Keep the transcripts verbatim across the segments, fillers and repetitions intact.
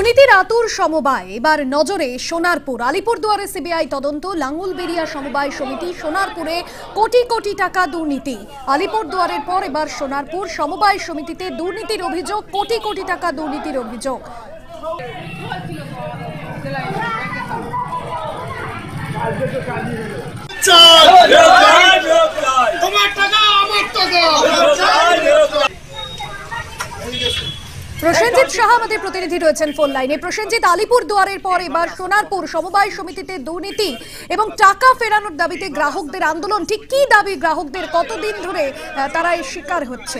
দুর্নীতির আতুর সমবায় এবার নজরে সোনারপুর। আলিপুরদুয়ারে সিবিআই তদন্ত, লাঙ্গুলবেড়িয়া সমবায় সমিতি সোনারপুরে কোটি কোটি টাকা দুর্নীতি। আলিপুরদুয়ারের পর এবার সোনারপুর সমবায় সমিতিতে দুর্নীতির অভিযোগ, কোটি কোটি টাকা দুর্নীতির অভিযোগ। প্রসেনজিৎ সাহা আমাদের প্রতিনিধি রয়েছেন ফোন লাইনে। প্রসেনজিৎ, আলিপুরদুয়ারের পর এবার সোনারপুর সমবায় সমিতিতে দুর্নীতি এবং টাকা ফেরানোর দাবিতে গ্রাহকদের আন্দোলন। ঠিক কি দাবি গ্রাহকদের, কতদিন ধরে তারা এই শিকার হচ্ছে?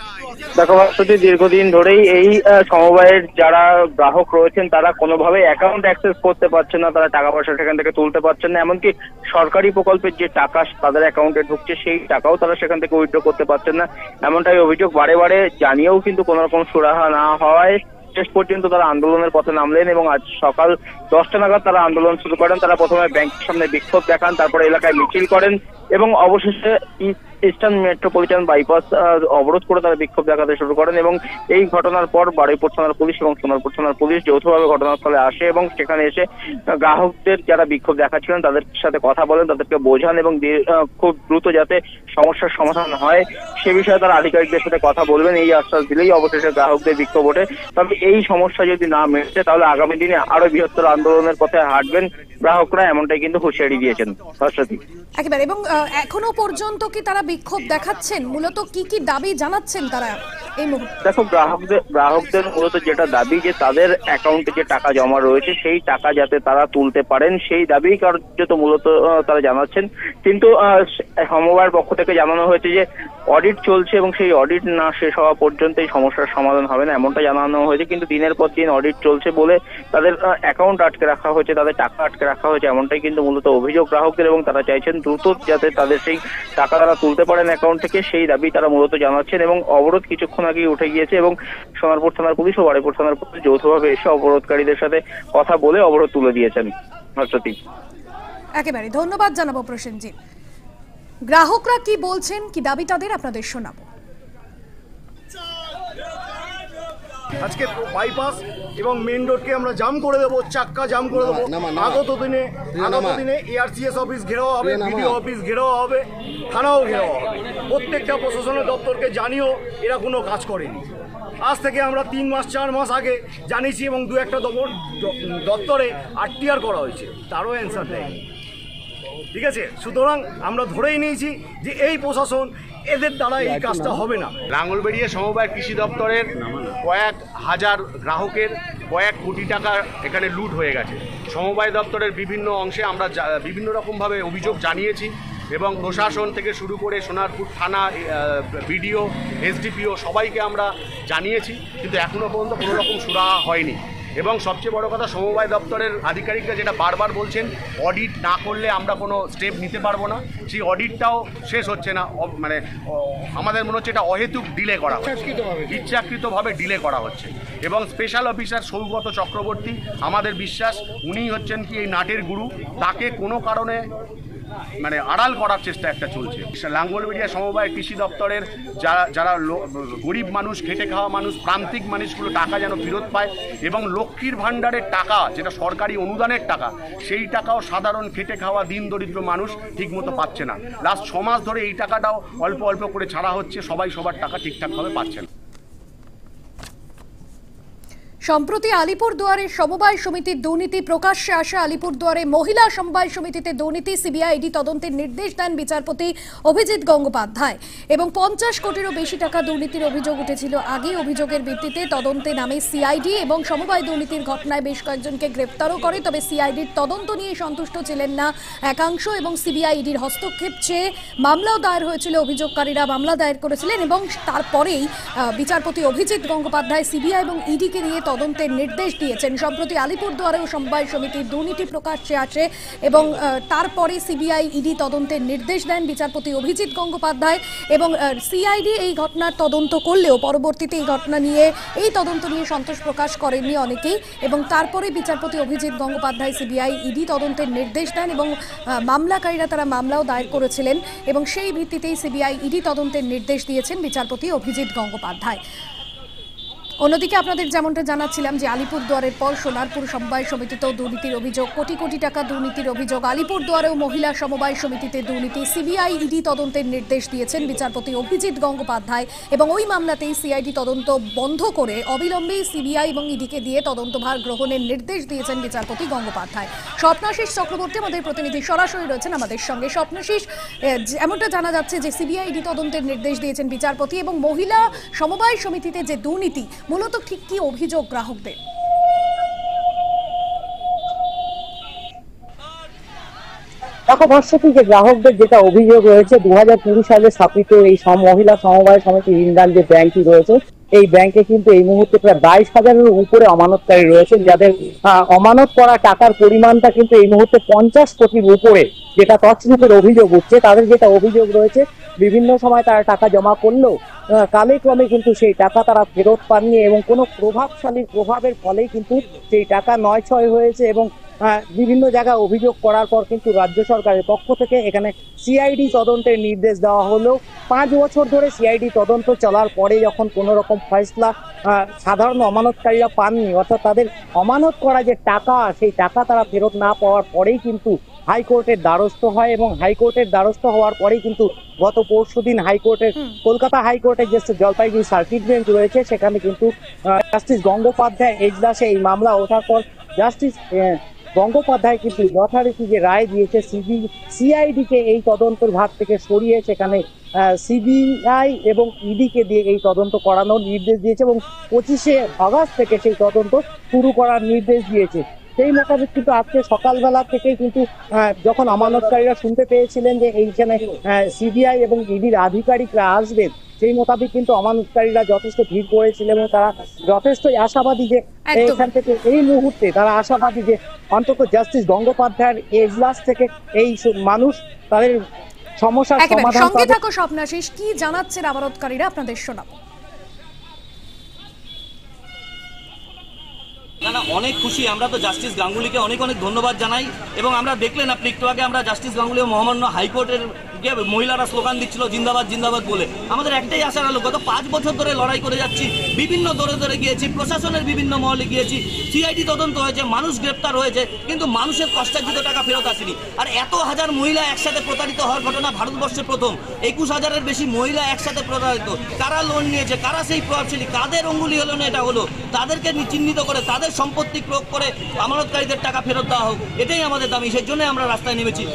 দেখো ভাস্বতী, দীর্ঘদিন ধরেই এই সমবায়ের যারা গ্রাহক রয়েছেন তারা কোনোভাবে অ্যাকাউন্ট অ্যাক্সেস করতে পারছেন না, তারা টাকা পয়সা সেখান থেকে তুলতে পারছেন না। এমনকি সরকারি প্রকল্পের যে টাকা তাদের অ্যাকাউন্টে ঢুকছে সেই টাকাও তারা সেখান থেকে উইথড্র করতে পারছেন না, এমনটাই অভিযোগ। বারে বারে জানিয়েও কিন্তু কোনো রকম সুরাহা না হওয়ায় শেষ পর্যন্ত তারা আন্দোলনের পথে নামলেন এবং আজ সকাল দশটা নাগাদ তারা আন্দোলন শুরু করেন। তারা প্রথমে ব্যাংকের সামনে বিক্ষোভ দেখান, তারপরে এলাকায় মিছিল করেন এবং অবশেষে ইস্টার্ন মেট্রোপলিটন বাইপাস অবরোধ করে তারা বিক্ষোভ দেখাতে শুরু করেন। এবং এই ঘটনার পর বারুইপুর থানার পুলিশ এবং সোনারপুর থানার পুলিশ যৌথভাবে ঘটনাস্থলে আসে এবং সেখানে এসে গ্রাহকদের যারা বিক্ষোভ দেখাচ্ছিলেন তাদের সাথে কথা বলেন, তাদেরকে বোঝান এবং খুব দ্রুত যাতে সমস্যার সমাধান হয় সে বিষয়ে তারা আধিকারিকদের সাথে কথা বলবেন এই আশ্বাস দিলেই অবশেষে গ্রাহকদের বিক্ষোভ ওঠে। তবে এই সমস্যা যদি না মেটে তাহলে আগামী দিনে আরো বৃহত্তর আন্দোলনের পথে হাঁটবেন গ্রাহকরা, এমনটাই কিন্তু হুঁশিয়ারি দিয়েছেন সরস্বতী। একেবারে। এবং এখনো পর্যন্ত কি তারা বিক্ষোভ দেখাচ্ছেন? মূলত কি কি দাবি জানাচ্ছেন তারা এই মুহূর্তে? দেখো, গ্রাহকদের গ্রাহকদের মূলত যেটা দাবি যে তাদের অ্যাকাউন্টে যে টাকা জমা রয়েছে সেই টাকা যাতে তারা তুলতে পারেন সেই দাবি কার্যত মূলত তারা জানাচ্ছেন। কিন্তু সমবায়ের পক্ষ থেকে জানানো হয়েছে যে অডিট চলছে এবং সেই অডিট না শেষ হওয়া পর্যন্ত এই সমস্যার সমাধান হবে না, এমনটা জানানো হয়েছে। কিন্তু দিনের পর দিন অডিট চলছে বলে তাদের অ্যাকাউন্ট আটকে রাখা হয়েছে, তাদের টাকা আটকে রাখা হয়েছে, এমনটাই কিন্তু মূলত অভিযোগ গ্রাহকদের। এবং তারা চাইছেন দ্রুত যাতে তাদের সেই টাকা তারা তুলতে পারেন অ্যাকাউন্ট থেকে, সেই দাবি তারা মূলত জানাচ্ছেন। এবং অবরোধ কিছুক্ষণ আগেই উঠে গিয়েছে এবং সোনারপুর থানার পুলিশ ও বারুইপুর থানার পুলিশ যৌথভাবে এসে অবরোধকারীদের সাথে কথা বলে অবরোধ তুলে দিয়েছেন। ভাস্বতী, একেবারে ধন্যবাদ জানাবো প্রসেনজিৎ। গ্রাহকরা কি বলছেন, কি দাবি তাদের, আপনাদের শোনাবো। আজকে বাইপাস এবং মেন রোডকে আমরা জাম করে দেবো, চাক্কা জাম করে দেবো। আগত দিনে আগত দিনে এআরসিএস অফিস ঘেরাও হবে, বিডিও অফিস ঘেরাও হবে, থানাও ঘেরাও হবে। প্রত্যেকটা প্রশাসনের দপ্তরকে জানিয়েও এরা কোনো কাজ করেনি। আজ থেকে আমরা তিন মাস চার মাস আগে জানিয়েছি এবং দু একটা দপ্তরে আরটিআর করা হয়েছে, তারও অ্যান্সার দেয়নি। ঠিক আছে, সুতরাং আমরা ধরেই নিয়েছি যে এই প্রশাসন এদের দ্বারা এই কাজটা হবে না। লাঙ্গলবেড়িয়া সমবায় কৃষি দপ্তরের কয়েক হাজার গ্রাহকের কয়েক কোটি টাকা এখানে লুট হয়ে গেছে। সমবায় দপ্তরের বিভিন্ন অংশে আমরা বিভিন্ন রকমভাবে অভিযোগ জানিয়েছি এবং প্রশাসন থেকে শুরু করে সোনারপুর থানা, বিডিও, এসডিপিও সবাইকে আমরা জানিয়েছি, কিন্তু এখনও পর্যন্ত কোনো রকম সুরাহা হয়নি। এবং সবচেয়ে বড় কথা, সমবায় দপ্তরের আধিকারিকরা যেটা বারবার বলছেন অডিট না করলে আমরা কোনো স্টেপ নিতে পারবো না, সেই অডিটটাও শেষ হচ্ছে না। মানে আমাদের মনে হচ্ছে এটা অহেতুক ডিলে করা হচ্ছে, ইচ্ছাকৃতভাবে ডিলে করা হচ্ছে। এবং স্পেশাল অফিসার সৌগত চক্রবর্তী, আমাদের বিশ্বাস উনিই হচ্ছেন কি এই নাটের গুরু, তাকে কোনো কারণে মানে আড়াল করার চেষ্টা একটা চলছে। লাঙ্গলবেড়িয়া সমবায় কৃষি দপ্তরের যারা যারা গরিব মানুষ, খেটে খাওয়া মানুষ, প্রান্তিক মানুষগুলো টাকা যেন ফেরত পায় এবং লক্ষ্মীর ভাণ্ডারের টাকা যেটা সরকারি অনুদানের টাকা, সেই টাকাও সাধারণ খেটে খাওয়া দিন দরিদ্র মানুষ ঠিকমতো পাচ্ছে না। লাস্ট ছ মাস ধরে এই টাকাটাও অল্প অল্প করে ছাড়া হচ্ছে, সবাই সবার টাকা ঠিকঠাকভাবে পাচ্ছে না। সম্প্রতি আলিপুরদুয়ারের সমবায় সমিতির দুর্নীতি প্রকাশ্যে আসা। আলিপুরদুয়ারে মহিলা সমবায় সমিতিতে দুর্নীতি, সিবিআইডি তদন্তের নির্দেশ দেন বিচারপতি অভিজিৎ গঙ্গোপাধ্যায় এবং পঞ্চাশ কোটিরও বেশি টাকা দুর্নীতির অভিযোগ উঠেছিল আগে। অভিযোগের ভিত্তিতে তদন্তে নামে সিআইডি এবং সমবায় দুর্নীতির ঘটনায় বেশ কয়েকজনকে গ্রেপ্তারও করে। তবে সিআইডির তদন্ত নিয়ে সন্তুষ্ট ছিলেন না একাংশ এবং সিবিআইডির হস্তক্ষেপ চেয়ে মামলাও দায়ের হয়েছিল। অভিযোগকারীরা মামলা দায়ের করেছিলেন এবং তারপরেই বিচারপতি অভিজিৎ গঙ্গোপাধ্যায় সিবিআই এবং ইডিকে নিয়ে তদন্তের নির্দেশ দিয়েছেন। সম্প্রতি আলিপুরদুয়ারেও সমবায় সমিতির দুর্নীতি প্রকাশ্যে আসে এবং তারপরে সিবিআই ইডি তদন্তের নির্দেশ দেন বিচারপতি অভিজিৎ গঙ্গোপাধ্যায় এবং সিআইডি এই ঘটনার তদন্ত করলেও পরবর্তীতে এই ঘটনা নিয়ে এই তদন্ত নিয়ে সন্তোষ প্রকাশ করেননি অনেকেই এবং তারপরে বিচারপতি অভিজিৎ গঙ্গোপাধ্যায় সিবিআই ইডি তদন্তের নির্দেশ দেন এবং মামলাকারীরা তারা মামলাও দায়ের করেছিলেন এবং সেই ভিত্তিতেই সিবিআই ইডি তদন্তের নির্দেশ দিয়েছেন বিচারপতি অভিজিৎ গঙ্গোপাধ্যায়। অন্যদিকে আপনাদের যেমনটা জানাচ্ছিলাম যে আলিপুরদুয়ারের পর সোনারপুর সমবায় সমিতিতেও দুর্নীতির অভিযোগ, কোটি কোটি টাকা দুর্নীতির অভিযোগ। আলিপুরদুয়ারেও মহিলা সমবায় সমিতিতে দুর্নীতি, সিবিআই ইডি তদন্তের নির্দেশ দিয়েছেন বিচারপতি অভিজিৎ গঙ্গোপাধ্যায় এবং ওই মামলাতেই সিআইডি তদন্ত বন্ধ করে অবিলম্বে সিবিআই এবং ইডিকে দিয়ে তদন্তভার গ্রহণের নির্দেশ দিয়েছেন বিচারপতি গঙ্গোপাধ্যায়। স্বপ্নাশিস চক্রবর্তী আমাদের প্রতিনিধি সরাসরি রয়েছেন আমাদের সঙ্গে। স্বপ্নাশিস, এমনটা জানা যাচ্ছে যে সিবিআই ইডি তদন্তের নির্দেশ দিয়েছেন বিচারপতি এবং মহিলা সমবায় সমিতিতে যে দুর্নীতি, মূলত ঠিক কি অভিযোগ গ্রাহকদের? দেখো ভাস্বতী, যে গ্রাহকদের যেটা অভিযোগ রয়েছে দু হাজার কুড়ি সালে স্থাপিত এই মহিলা সমবায় সমিতি ঋণদান যে ব্যাংকটি রয়েছে, এই ব্যাংকে কিন্তু এই মুহূর্তে প্রায় বাইশ হাজারের উপরে অমানতকারী রয়েছেন, যাদের অমানত করা টাকার পরিমাণটা কিন্তু এই মুহূর্তে পঞ্চাশ কোটির উপরে, যেটা তছরূপের অভিযোগ উঠছে। তাদের যেটা অভিযোগ রয়েছে, বিভিন্ন সময় তারা টাকা জমা করলেও কালে ক্রমে কিন্তু সেই টাকা তারা ফেরত পাননি এবং কোনো প্রভাবশালীর প্রভাবের ফলেই কিন্তু সেই টাকা নয় ছয় হয়েছে এবং বিভিন্ন জায়গায় অভিযোগ করার পর কিন্তু রাজ্য সরকারের পক্ষ থেকে এখানে সিআইডি তদন্তের নির্দেশ দেওয়া হলো। পাঁচ বছর ধরে সিআইডি তদন্ত চলার পরে যখন কোনো রকম ফয়সলা সাধারণ অমানতকারীরা পাননি, অর্থাৎ তাদের অমানত করা যে টাকা, সেই টাকা তারা ফেরত না পাওয়ার পরেই কিন্তু হাইকোর্টের দ্বারস্থ হয় এবং হাইকোর্টের দ্বারস্থ হওয়ার পরেই কিন্তু গত পরশু দিন হাইকোর্টের কলকাতা হাইকোর্টের যে জলপাইগুড়ি সার্কিট বেঞ্চ রয়েছে, সেখানে কিন্তু জাস্টিস গঙ্গোপাধ্যায় এজলাসে এই মামলা ওঠার পর জাস্টিস গঙ্গোপাধ্যায় কিন্তু যথারীতি যে রায় দিয়েছে সিবি সিআইডিকে এই তদন্তের ভার থেকে সরিয়ে সেখানে সিবিআই এবং ইডিকে দিয়ে এই তদন্ত করানোর নির্দেশ দিয়েছে এবং পঁচিশে আগস্ট থেকে সেই তদন্ত শুরু করার নির্দেশ দিয়েছে। সেই মোতাবেক কিন্তু আজকে সকালবেলা থেকে কিন্তু যখন আমানতকারীরা শুনতে পেয়েছিলেন যে এইখানে সিবিআই এবং ইডির আধিকারিকরা আসবেন, সেই মোতাবেক কিন্তু আমানতকারীরা যথেষ্ট ভিড় করেছিলেন এবং তারা যথেষ্টই আশাবাদী যে এখান থেকে এই মুহূর্তে তারা আশাবাদী যে অন্তত জাস্টিস গঙ্গোপাধ্যায়ের এজলাস থেকে এই মানুষ তাদের সমস্যার সমাধান পাবে। সঙ্গে থাকো স্বপ্নাশিস, কি জানাচ্ছেন আমানতকারীরা আপনাদের শোনাবো। না না অনেক খুশি আমরা তো জাস্টিস গাঙ্গুলিকে অনেক অনেক ধন্যবাদ জানাই এবং আমরা দেখলেন আপনি একটু আগে আমরা জাস্টিস গাঙ্গুলি ও মহামান্য হাইকোর্টের মহিলারা স্লোগান দিচ্ছিল জিন্দাবাদ জিন্দাবাদ বলে। আমাদের একটাই আশা রইল, গত পাঁচ বছর ধরে লড়াই করে যাচ্ছি, বিভিন্ন দরে দরে গিয়েছি, প্রশাসনের বিভিন্ন মহলে গিয়েছি, সিআইডি তদন্ত হয়েছে, মানুষ গ্রেপ্তার হয়েছে, কিন্তু মানুষের কষ্টার্জিত টাকা ফেরত আসেনি। আর এত হাজার মহিলা একসাথে প্রতারিত হওয়ার ঘটনা ভারতবর্ষে প্রথম। একুশ হাজারের বেশি মহিলা একসাথে প্রতারিত। কারা লোন নিয়েছে, কারা সেই প্রভাবশালী, কাদের অঙ্গুলি হলো না এটা হলো, তাদেরকে চিহ্নিত করে তাদের সম্পত্তি প্রয়োগ করে আমানতকারীদের টাকা ফেরত দেওয়া হোক, এটাই আমাদের দাবি। সেই জন্য আমরা রাস্তায় নেমেছি।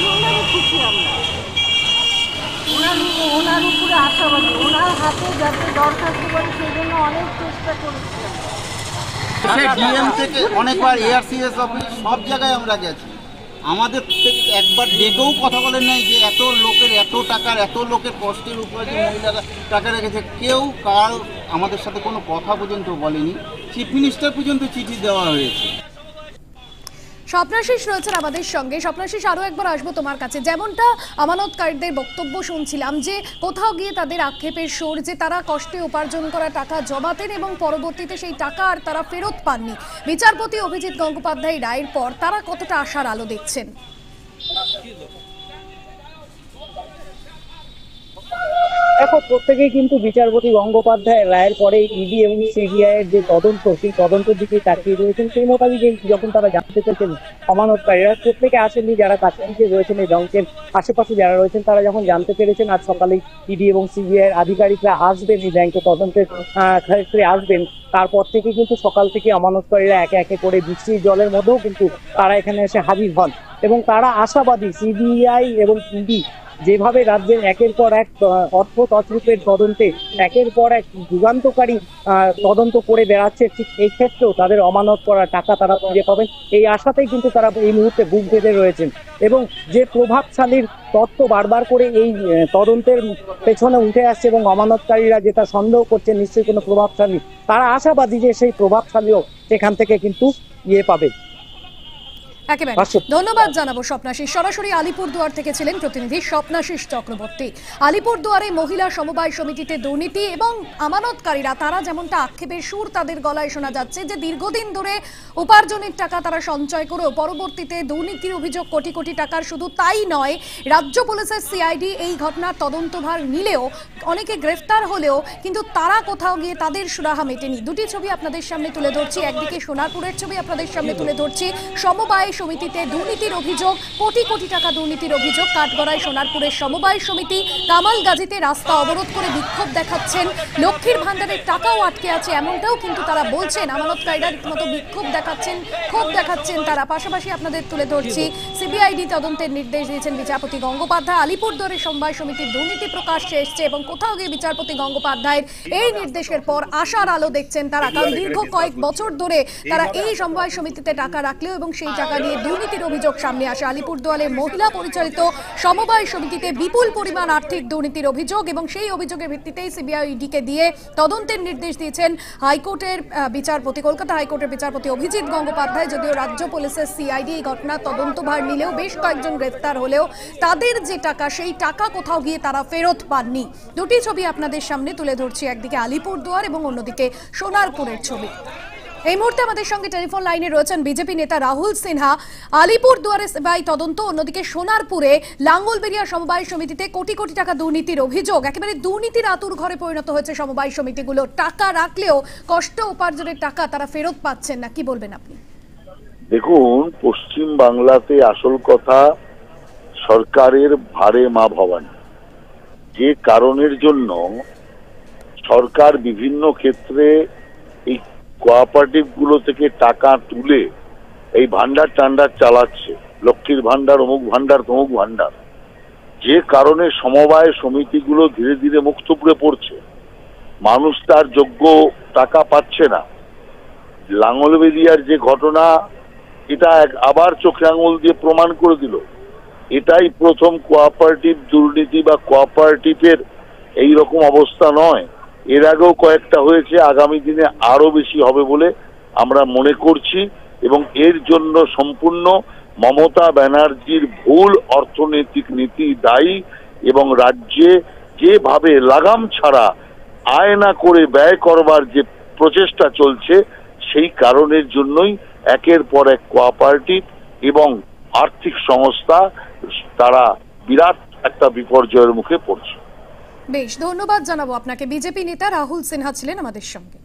ওনার উপরে আশাবাদী, ওনার হাতে যাতে দরখাস্ত করে সেই জন্য অনেক চেষ্টা করেছিলাম। ডিএম থেকে অনেকবার এআরসিএস অফিস সব জায়গায় আমরা গেছি, আমাদের থেকে একবার ডেকেও কথা বলেন নাই যে এত লোকের এত টাকার এত লোকের কষ্টের উপরে যে মহিলারা টাকা রেখেছে, কেউ কার আমাদের সাথে কোনো কথা পর্যন্ত বলেনি। চিফ মিনিস্টার পর্যন্ত চিঠি দেওয়া হয়েছে। স্বপ্নাশিস রয়েছেন আমাদের সঙ্গে। স্বপ্নাশিস, আরও একবার আসবো তোমার কাছে। যেমনটা আমানতকারীদের বক্তব্য শুনছিলাম যে কোথাও গিয়ে তাদের আক্ষেপের সুর যে তারা কষ্টে উপার্জন করা টাকা জমাতেন এবং পরবর্তীতে সেই টাকা আর তারা ফেরত পাননি। বিচারপতি অভিজিৎ গঙ্গোপাধ্যায় রায়ের পর তারা কতটা আশার আলো দেখছেন? দেখো, প্রত্যেকেই কিন্তু বিচারপতি গঙ্গোপাধ্যায় রায়ের পরে ইডি এবং সিবিআই এর যে তদন্ত, সেই তদন্তের দিকে তাকিয়ে রয়েছেন। সেই মোতাবেক যখন তারা জানতে চাইছেন আমানতকারীরা প্রত্যেকে আসেননি, যারা কাছাকাছি রয়েছেন এই ব্যাংকের আশেপাশে যারা রয়েছেন তারা যখন জানতে পেরেছেন আজ সকালে ইডি এবং সিবিআই এর আধিকারিকরা আসবেন, এই ব্যাংকে তদন্তের ক্ষেত্রে আসবেন, তারপর থেকে কিন্তু সকাল থেকে আমানতকারীরা একে একে করে বৃষ্টির জলের মধ্যেও কিন্তু তারা এখানে এসে হাজির হন এবং তারা আশাবাদী সিবিআই এবং ইডি যেভাবে রাজ্যের একের পর এক অর্থ তছরূপের তদন্তে একের পর এক যুগান্তকারী তদন্ত করে বেড়াচ্ছে, ঠিক এই ক্ষেত্রেও তাদের অমানত করা টাকা তারা ফিরে পাবেন এই আশাতেই কিন্তু তারা এই মুহূর্তে বুক বেঁধে রয়েছেন। এবং যে প্রভাবশালীর তত্ত্ব বারবার করে এই তদন্তের পেছনে উঠে আসছে এবং অমানতকারীরা যেটা সন্দেহ করছে নিশ্চয়ই কোনো প্রভাবশালী, তারা আশাবাদী যে সেই প্রভাবশালীও সেখান থেকে কিন্তু ইয়ে পাবে। একেবারে ধন্যবাদ জানাবো স্বপ্নাশিস। সরাসরি আলিপুরদুয়ার থেকে ছিলেন প্রতিনিধি স্বপ্নাশিস চক্রবর্তী। আলিপুরদুয়ারে মহিলা সমবায় সমিতিতে দুর্নীতি এবং আমানতকারীরা তারা যেমনটা আক্ষেপের সুর তাদের গলায় শোনা যাচ্ছে যে দীর্ঘদিন ধরে উপার্জনের টাকা তারা সঞ্চয় করেও পরবর্তীতে দুর্নীতির অভিযোগ কোটি কোটি টাকার। শুধু তাই নয়, রাজ্য পুলিশের সিআইডি এই ঘটনার তদন্তভার নিলেও অনেকে গ্রেফতার হলেও কিন্তু তারা কোথাও গিয়ে তাদের সুরাহা মেটেনি। দুটি ছবি আপনাদের সামনে তুলে ধরছি। একদিকে সোনারপুরের ছবি আপনাদের সামনে তুলে ধরছি। সমবায় সমিতিতে দুর্নীতির অভিযোগ, কোটি কোটি টাকা দুর্নীতির অভিযোগ। কাঠগড়ায় সোনারপুরের সমবায় সমিতি কামালগাজীতে রাস্তা অবরোধ করে বিক্ষোভ দেখাচ্ছেন। লক্ষ্মীর ভান্ডারের টাকাও আটকে আছে এমনটাও কিন্তু তারা বলছেন। আমানতকারীরা রীতিমতো বিক্ষোভ দেখাচ্ছেন, ক্ষোভ দেখাচ্ছেন তারা। পাশাপাশি আপনাদের তুলে ধরছি সিবিআইডি তদন্তের নির্দেশ দিয়েছেন বিচারপতি গঙ্গোপাধ্যায়। আলিপুরদুয়ারের সমবায় সমিতির দুর্নীতি প্রকাশ্যে এসছে এবং কোথাও গিয়ে বিচারপতি গঙ্গোপাধ্যায়ের এই নির্দেশের পর আশার আলো দেখছেন তারা। কারণ দীর্ঘ কয়েক বছর ধরে তারা এই সমবায় সমিতিতে টাকা রাখলেও এবং সেই টাকা নিয়ে দুর্নীতির অভিযোগ সামনে আসে। আলিপুরদুয়ারে মহিলা পরিচালিত সমবায় সমিতিতে বিপুল পরিমাণ আর্থিক দুর্নীতির অভিযোগ এবং সেই অভিযোগের ভিত্তিতেই সিবিআইডিকে দিয়ে তদন্তের নির্দেশ দিয়েছেন হাইকোর্টের বিচারপতি, কলকাতা হাইকোর্টের বিচারপতি অভিজিৎ গঙ্গোপাধ্যায়। যদিও রাজ্য পুলিশের সিআইডি এই ঘটনার তদন্তভার নিলেও বেশ কয়েকজন গ্রেফতার হলেও তাদের যে টাকা সেই টাকা কোথাও গিয়ে তারা ফেরত পাননি। দুটি ছবি আপনাদের সামনে তুলে ধরছি, একদিকে আলিপুরদুয়ার এবং অন্যদিকে সোনারপুরের ছবি। এই মুহূর্তে আমাদের সঙ্গে টেলিফোন লাইনে রয়েছেন বিজেপি নেতা রাহুল সিনহা। আলিপুরদুয়ারে সিবিআই তদন্ত, অন্যদিকে সোনারপুরে লাঙ্গলবেরিয়া সমবায় সমিতিতে কোটি কোটি টাকা দুর্নীতির অভিযোগ। একেবারে দুর্নীতির আতুর ঘরে পরিণত হয়েছে সমবায় সমিতিগুলো। টাকা রাখলেও কষ্ট উপার্জনের টাকা তারা ফেরত পাচ্ছেন না। কি বলবেন আপনি? দেখুন, পশ্চিম বাংলাতে আসল কথা সরকারের ভারে মা ভবানী। যে কারণের জন্য সরকার বিভিন্ন ক্ষেত্রে এই কোঅপারেটিভ গুলো থেকে টাকা তুলে এই ভান্ডার টান্ডার চালাচ্ছে, লক্ষ্মীর ভান্ডার, অমুক ভান্ডার, তমুক ভান্ডার। যে কারণে সমবায় সমিতিগুলো ধীরে ধীরে মুখ থুবড়ে পড়ছে, মানুষ তার যোগ্য টাকা পাচ্ছে না। লাঙ্গলবেরিয়ার যে ঘটনা, এটা আবার চোখে আঙুল দিয়ে প্রমাণ করে দিল এটাই প্রথম কোঅপারেটিভ দুর্নীতি বা কোঅপারেটিভের এইরকম অবস্থা নয়। এর আগেও কয়েকটা হয়েছে, আগামী দিনে আরো বেশি হবে বলে আমরা মনে করছি এবং এর জন্য সম্পূর্ণ মমতা ব্যানার্জির ভুল অর্থনৈতিক নীতি দায়ী এবং রাজ্যে যেভাবে লাগাম ছাড়া আয়না করে ব্যয় করবার যে প্রচেষ্টা চলছে সেই কারণের জন্যই একের পর এক কোঅপারেটিভ এবং আর্থিক সংস্থা তারা বিরাট একটা বিপর্যয়ের মুখে পড়ছে। বেশ, ধন্যবাদ জানাবো আপনাকে। বিজেপি নেতা রাহুল সিনহা ছিলেন আমাদের সঙ্গে।